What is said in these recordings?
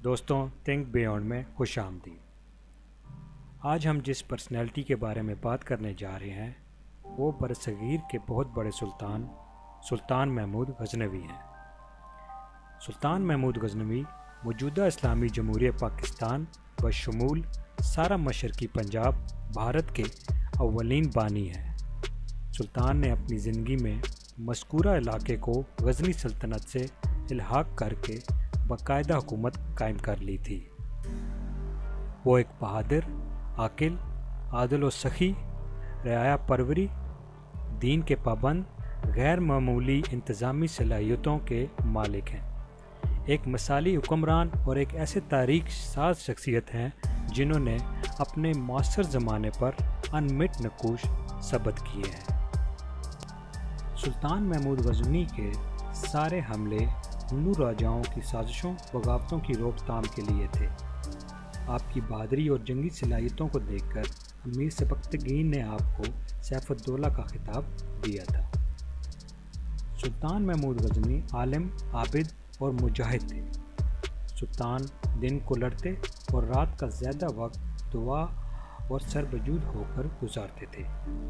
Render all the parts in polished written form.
دوستوں think beyond میں خوش آمدید۔ آج ہم جس پرسنالٹی کے بارے میں بات کرنے جا رہے ہیں وہ برصغیر کے بہت بڑے سلطان محمود غزنوی ہیں۔ سلطان محمود غزنوی موجودہ اسلامی جمہوریہ پاکستان بشمول سارا مشرقی پنجاب بھارت کے اولین بانی ہیں۔ سلطان نے اپنی زندگی میں مذکورہ علاقے کو غزنی سلطنت سے الحاق کر کے باقاعدہ حکومت قائم کر لی تھی۔ وہ ایک بہادر، عاقل، عادل و سخی، رعایا پروری، دین کے پابند، غیر معمولی انتظامی صلاحیتوں کے مالک ہیں۔ ایک مثالی حکمران اور ایک ایسے تاریخ ساز شخصیت ہیں جنہوں نے اپنے معاصر زمانے پر انمٹ نقوش ثبت کیے ہیں۔ سلطان محمود غزنوی کے سارے حملے ہندو راجاؤں کی سازشوں بغاوتوں کی روک تھام کے لیے تھے۔ آپ کی بہادری اور جنگی صلاحیتوں کو دیکھ کر امیر سبکتگین نے آپ کو سیف الدولہ کا خطاب دیا تھا۔ سلطان محمود غزنوی عالم، عابد اور مجاہد تھے۔ سلطان دن کو لڑتے اور رات کا زیادہ وقت دعا اور سربجود ہو کر گزارتے تھے۔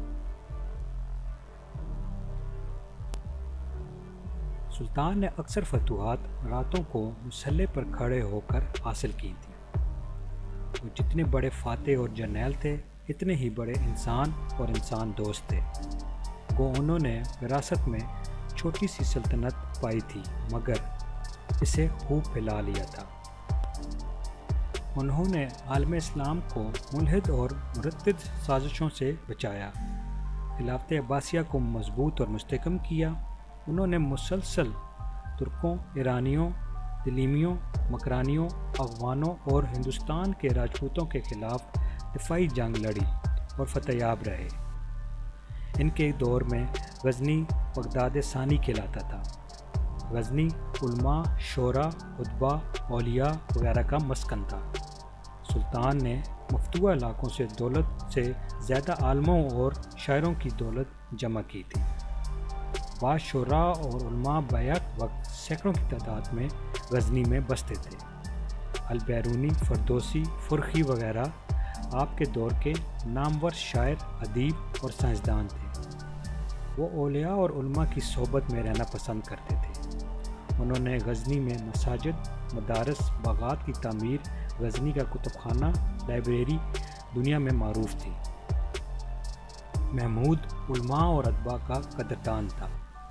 سلطان نے اکثر فتوحات راتوں کو مسلح پر کھڑے ہو کر حاصل کی تھی۔ وہ جتنے بڑے فاتح اور جرنیل تھے اتنے ہی بڑے انسان اور انسان دوست تھے۔ وہ انہوں نے وراثت میں چھوٹی سی سلطنت پائی تھی مگر اسے خوب پھیلا لیا تھا۔ انہوں نے عالم اسلام کو ملحد اور مرتد سازشوں سے بچایا، خلافت عباسیہ کو مضبوط اور مستحکم کیا۔ انہوں نے مسلسل ترکوں، ایرانیوں، تلیمیوں، مکرانیوں، افغانوں اور ہندوستان کے راجپوتوں کے خلاف دفاعی جنگ لڑی اور فتح یاب رہے۔ ان کے دور میں غزنی بغداد ثانی کہلاتا تھا۔ غزنی علماء، شعراء، ادباء، اولیاء وغیرہ کا مسکن تھا۔ سلطان نے مفتوحہ علاقوں سے دولت سے زیادہ عالموں اور شاعروں کی دولت جمع کی تھی۔ بعض شعراء اور علماء بیک وقت سینکڑوں کی تعداد میں غزنی میں بستے تھے۔ البیرونی، فردوسی، فرخی وغیرہ آپ کے دور کے نامور شاعر، ادیب اور سائنسدان تھے۔ وہ اولیاء اور علماء کی صحبت میں رہنا پسند کرتے تھے۔ انہوں نے غزنی میں مساجد، مدارس، باغات کی تعمیر، غزنی کا کتب خانہ، لائبریری دنیا میں معروف تھی۔ محمود علماء اور ادباء کا قدردان تھا۔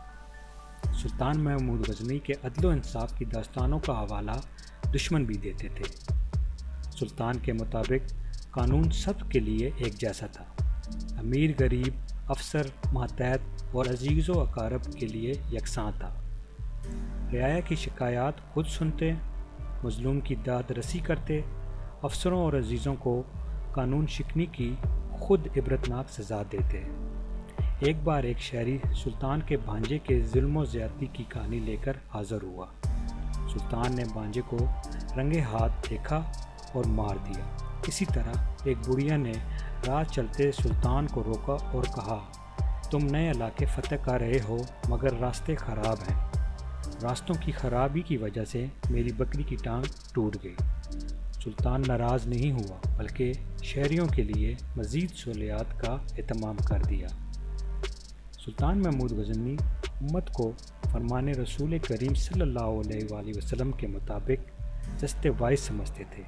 سلطان محمود غزنوی کے عدل و انصاف کی داستانوں کا حوالہ دشمن بھی دیتے تھے۔ سلطان کے مطابق قانون سب کے لیے ایک جیسا تھا، امیر غریب، افسر ماتحت اور عزیز و اقارب کے لیے یکساں تھا۔ رعایا کی شکایات خود سنتے، مظلوم کی داد رسی کرتے، افسروں اور عزیزوں کو قانون شکنی کی خود عبرتناک سزا دیتے۔ ایک بار ایک شہری سلطان کے بھانجے کے ظلم و زیادتی کی کہانی لے کر حاضر ہوا۔ سلطان نے بھانجے کو رنگے ہاتھ دیکھا اور مار دیا۔ اسی طرح ایک بڑھیا نے راہ چلتے سلطان کو روکا اور کہا، تم نئے علاقے فتح کر رہے ہو مگر راستے خراب ہیں۔ راستوں کی خرابی کی وجہ سے میری بکری کی ٹانگ ٹوٹ گئی۔ سلطان ناراض نہیں ہوا بلکہ شہریوں کے لیے مزید سہولیات کا اہتمام کر دیا۔ سلطان محمود غزنوی امت کو فرمان رسول کریم صلی اللہ علیہ وآلہ وسلم کے مطابق دست واعظ سمجھتے تھے۔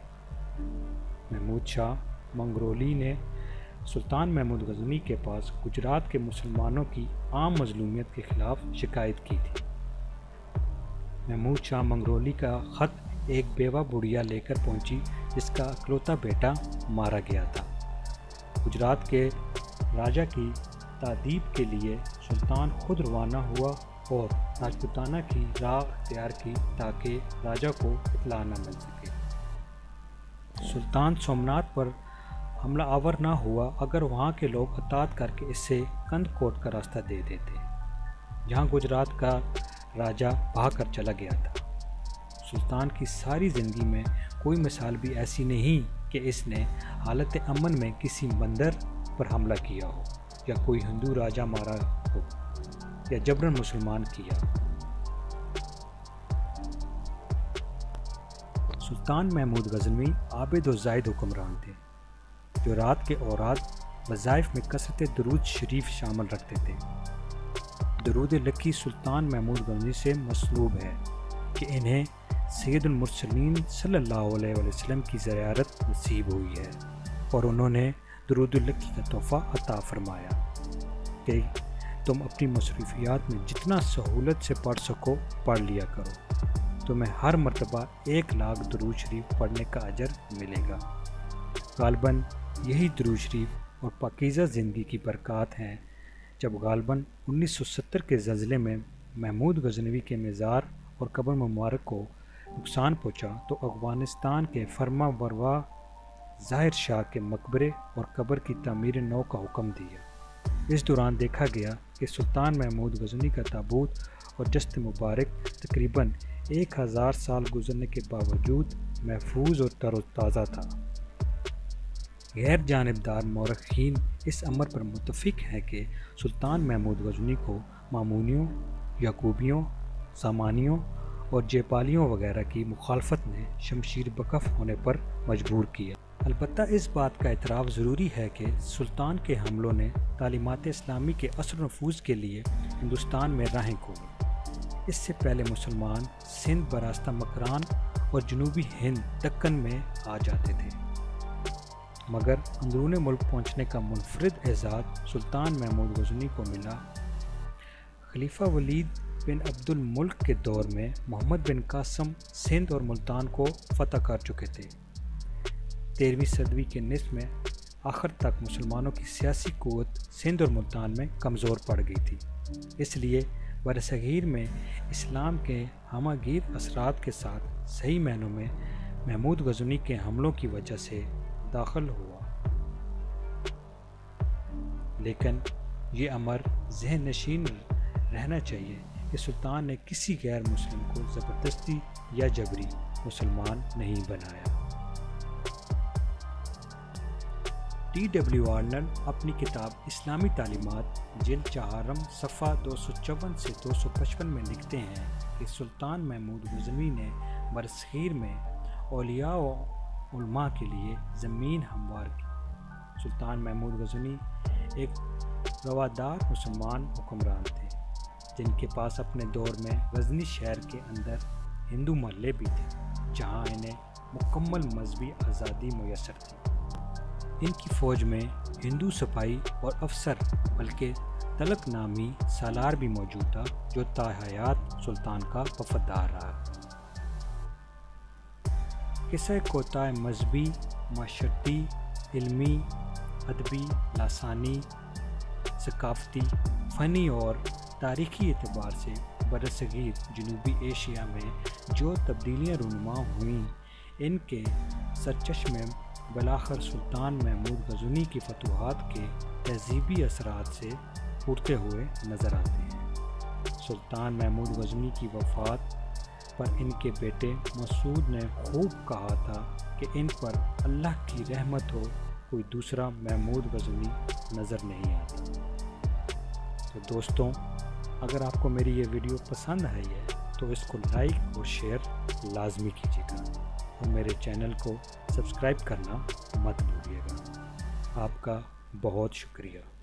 محمود شاہ منگرولی نے سلطان محمود غزنوی کے پاس گجرات کے مسلمانوں کی عام مظلومیت کے خلاف شکایت کی تھی۔ محمود شاہ منگرولی کا خط ایک بیوہ بڑھیا لے کر پہنچی جس کا اکلوتا بیٹا مارا گیا تھا۔ گجرات کے راجا کی تادیب کے لیے سلطان خود روانہ ہوا اور راجپوتانہ کی راہ اختیار کی تاکہ راجا کو اطلاع نہ مل سکے۔ سلطان سومنات پر حملہ آور نہ ہوا اگر وہاں کے لوگ اطاعت کر کے اس سے کند کوٹ کا راستہ دے دیتے، جہاں گجرات کا راجا بھاگ کر چلا گیا تھا۔ سلطان کی ساری زندگی میں کوئی مثال بھی ایسی نہیں کہ اس نے حالت امن میں کسی بندر پر حملہ کیا ہو یا کوئی ہندو راجا مارا ہو یا جبراً مسلمان کیا۔ سلطان محمود غزنوی عابد و زاہد حکمران تھے جو رات کے اوقات وظائف میں کثرت درود شریف شامل رکھتے تھے۔ درود لکی سلطان محمود غزنوی سے مسلوب ہے کہ انہیں سید المرسلین صلی اللہ علیہ وسلم کی زیارت نصیب ہوئی ہے اور انہوں نے درود لکی کا تحفہ عطا فرمایا کہ تم اپنی مصروفیات میں جتنا سہولت سے پڑھ سکو پڑھ لیا کرو، تمہیں ہر مرتبہ 1,00,000 درود شریف پڑھنے کا اجر ملے گا۔ غالباً یہی درود شریف اور پاکیزہ زندگی کی برکات ہیں جب غالباً 1970 کے زلزلے میں محمود غزنوی کے مزار اور قبر مبارک کو نقصان پہنچا تو افغانستان کے فرما بروا ظاہر شاہ کے مقبرے اور قبر کی تعمیر نو کا حکم دیا۔ اس دوران دیکھا گیا کہ سلطان محمود غزنوی کا تابوت اور جسد مبارک تقریباً 1000 سال گزرنے کے باوجود محفوظ اور تر و تازہ تھا۔ غیر جانبدار مورخین اس امر پر متفق ہیں کہ سلطان محمود غزنوی کو مامونیوں، یعقوبیوں، سامانیوں اور جیپالیوں وغیرہ کی مخالفت نے شمشیر بکف ہونے پر مجبور کیا۔ البتہ اس بات کا اعتراف ضروری ہے کہ سلطان کے حملوں نے تعلیمات اسلامی کے اثر و نفوذ کے لیے ہندوستان میں راہیں کھولی۔ اس سے پہلے مسلمان سندھ براستہ مکران اور جنوبی ہند دکن میں آ جاتے تھے، مگر اندرون ملک پہنچنے کا منفرد اعزاز سلطان محمود غزنوی کو ملا۔ خلیفہ ولید بن عبد الملک کے دور میں محمد بن قاسم سندھ اور ملتان کو فتح کر چکے تھے۔ 13ویں صدی کے نصف میں آخر تک مسلمانوں کی سیاسی قوت سندھ اور ملتان میں کمزور پڑ گئی تھی، اس لیے برصغیر میں اسلام کے ہمہ گیر اثرات کے ساتھ صحیح معنوں میں محمود غزنوی کے حملوں کی وجہ سے داخل ہوا۔ لیکن یہ امر ذہن نشین رہنا چاہیے کہ سلطان نے کسی غیر مسلم کو زبردستی یا جبری مسلمان نہیں بنایا۔ ڈبلیو آرنلڈ اپنی کتاب اسلامی تعلیمات جلد 4 صفحہ 254 سے 255 میں لکھتے ہیں کہ سلطان محمود غزنوی نے برصغیر میں اولیاء و علماء کے لیے زمین ہموار کی۔ سلطان محمود غزنوی ایک روادار مسلمان حکمران تھے جن کے پاس اپنے دور میں غزنی شہر کے اندر ہندو محلے بھی تھے جہاں انہیں مکمل مذہبی آزادی میسر تھی۔ ان کی فوج میں ہندو سپاہی اور افسر بلکہ تلک نامی سالار بھی موجود تھا جو تا حیات سلطان کا وفادار رہا۔ قصہ کوتاہ مذہبی، معاشرتی، علمی، ادبی، لسانی، ثقافتی، فنی اور تاریخی اعتبار سے برصغیر جنوبی ایشیا میں جو تبدیلیاں رونما ہوئیں ان کے سرچشمے بالآخر سلطان محمود غزنوی کی فتوحات کے تہذیبی اثرات سے اٹھتے ہوئے نظر آتے ہیں۔ سلطان محمود غزنوی کی وفات پر ان کے بیٹے مسعود نے خوب کہا تھا کہ ان پر اللہ کی رحمت ہو، کوئی دوسرا محمود غزنوی نظر نہیں آتا۔ تو دوستوں، اگر آپ کو میری یہ ویڈیو پسند آئی ہے تو اس کو لائک اور شیئر لازمی کیجیے گا اور میرے چینل کو سبسکرائب کرنا مت بھولیے گا۔ آپ کا بہت شکریہ۔